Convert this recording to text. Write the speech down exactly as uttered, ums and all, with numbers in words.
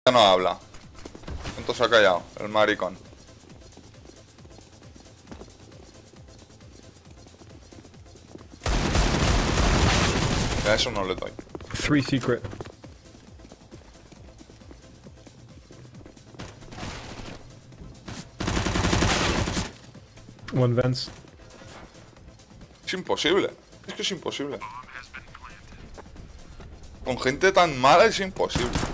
Ya no habla. Entonces se ha callado, el maricón. A eso no le doy. Three secret. One vents. Es imposible. Es que es imposible. Con gente tan mala es imposible.